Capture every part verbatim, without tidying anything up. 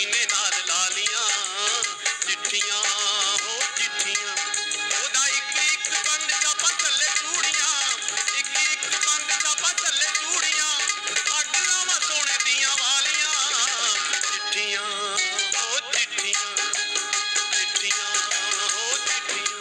सीने नाल लालियां चिट्ठियां हो चिट्ठियां ओदा इक इक बंद चापा थल्ले चूड़ियां इक इक बंद चापा थल्ले चूड़ियां अग लावां सोने दियां वालियां चिट्ठियां हो चिट्ठियां चिट्ठियां हो चिट्ठियां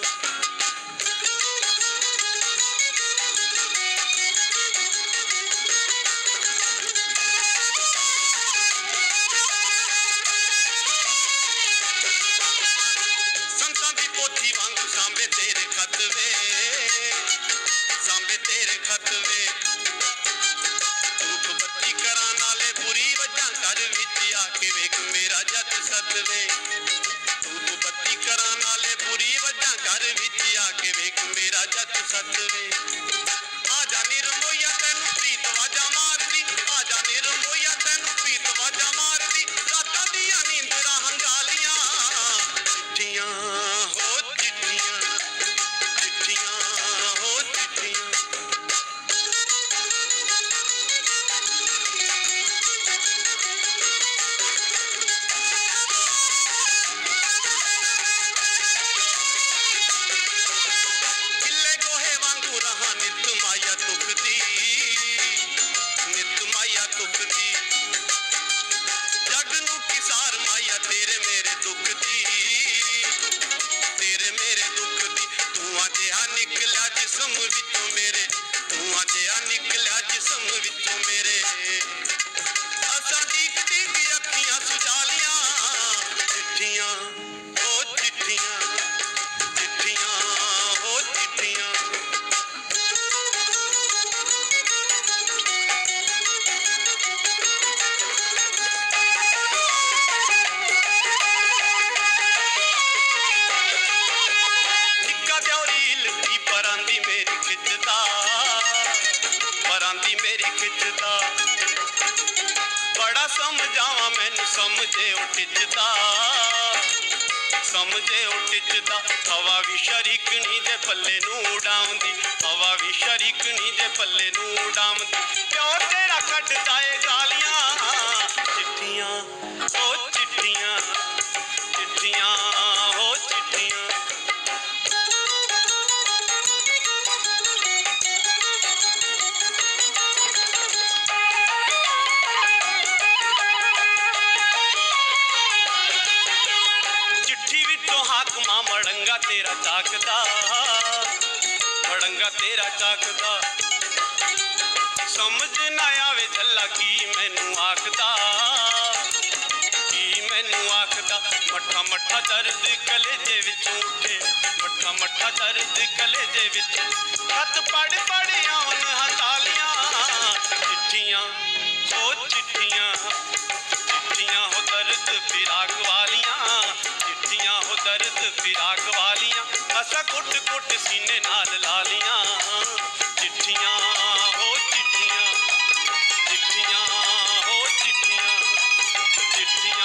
सांबे तेरे खत वे सांबे तेरे खत वे धूप बत्ती करा नाले बुरी वजह घर विच आके वेख मेरा जत सत वे धूप बत्ती करा नाले बुरी वजह घर विच आके वेख मेरा जत सत वे आजा निर्मोया तैनू प्रीत वाजा मारदी आजा निर्मोया तैनू प्रीत वाजा मारदी रातां दियां नींदरां हंगालियां चिट्ठियां हो चिट्ठियां चिट्ठियां हो चिट्ठियां किले गोहे वांगू रहा नित माया तुखदी नित माया तुखदी जग नू किसार माया तेरे मेरे दुख दी तेरे मेरे दुख दी तू अजिहा निकलिया जिस्म विचों मेरे तू अजिहा निकलिया जिस्म विचों मेरे असां दीक दीक अखियां सुजालियां चिट्ठियां हो चिट्ठियां चिट्ठियां हो चिट्ठियां निक्का द्योरी लगी परांदी मेरी खिचदा परांदी मेरी खिचदा बड़ा समझावा मैनू समझे उठिचदा समझे उठिचदा हवा भी शरीकनी दे पल्ले नू उड़ाउंदी हवा भी शरीकनी दे पल्ले नू उड़ाउंदी प्योर तेरा कटदा ए गालियां चिट्ठियां हो चिट्ठियां चिट्ठियां हो चिट्ठियां चिट्ठी विचों हाकमा मड़ंगा तेरा चाकदा मड़ंगा तेरा चाकदा समझ ना आवे झल्ला की मैनू आखदा की मैनू आखदा मठा मठा दर्द कलेजे विचों उठे मठा मठा दर्द कलेजे विच खत पढ़ पढ़ आवन हतालियां चिट्ठियां हो चिट्ठियां चिट्ठियां हो दर्द फिराक वालियां चिट्ठियां हो दर्द फिराक वालियां असा कुट कुट सीने नाल लालियां चिट्ठियां हो चिट्ठियां चिट्ठियां हो चिट्ठियां चिट्ठियां